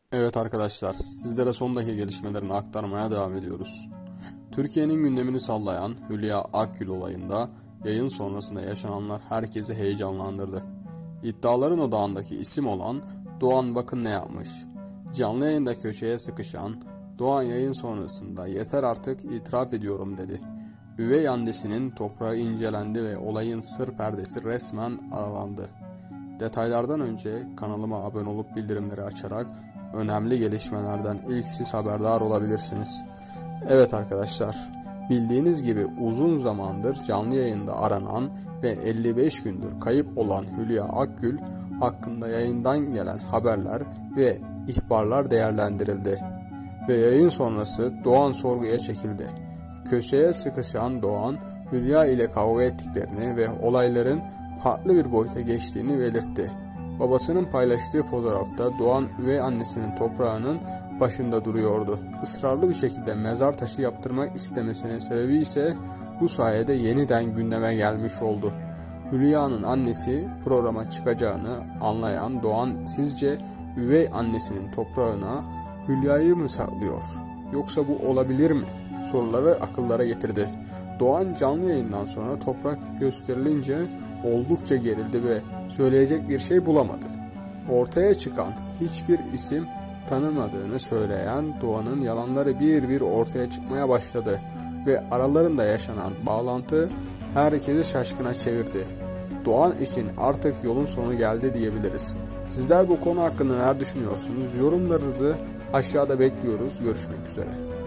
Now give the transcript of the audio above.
Evet arkadaşlar, sizlere son dakika gelişmelerini aktarmaya devam ediyoruz. Türkiye'nin gündemini sallayan Hülya Akgül olayında yayın sonrasında yaşananlar herkesi heyecanlandırdı. İddiaların odağındaki isim olan Doğan bakın ne yapmış. Canlı yayında köşeye sıkışan Doğan yayın sonrasında yeter artık itiraf ediyorum dedi. Üvey annesinin toprağı incelendi ve olayın sır perdesi resmen aralandı. Detaylardan önce kanalıma abone olup bildirimleri açarak önemli gelişmelerden ilk siz haberdar olabilirsiniz. Evet arkadaşlar, bildiğiniz gibi uzun zamandır canlı yayında aranan ve 55 gündür kayıp olan Hülya Akgül hakkında yayından gelen haberler ve ihbarlar değerlendirildi. Ve yayın sonrası Doğan sorguya çekildi. Köşeye sıkışan Doğan, Hülya ile kavga ettiklerini ve olayların farklı bir boyuta geçtiğini belirtti. Babasının paylaştığı fotoğrafta Doğan üvey annesinin toprağının başında duruyordu. Israrlı bir şekilde mezar taşı yaptırmak istemesinin sebebi ise bu sayede yeniden gündeme gelmiş oldu. Hülya'nın annesi programa çıkacağını anlayan Doğan sizce üvey annesinin toprağına Hülya'yı mı saklıyor? Yoksa bu olabilir mi? Soruları akıllara getirdi. Doğan canlı yayından sonra toprak gösterilince oldukça gerildi ve söyleyecek bir şey bulamadı. Ortaya çıkan hiçbir isim tanımadığını söyleyen Doğan'ın yalanları bir bir ortaya çıkmaya başladı ve aralarında yaşanan bağlantı herkesi şaşkına çevirdi. Doğan için artık yolun sonu geldi diyebiliriz. Sizler bu konu hakkında neler düşünüyorsunuz? Yorumlarınızı aşağıda bekliyoruz. Görüşmek üzere.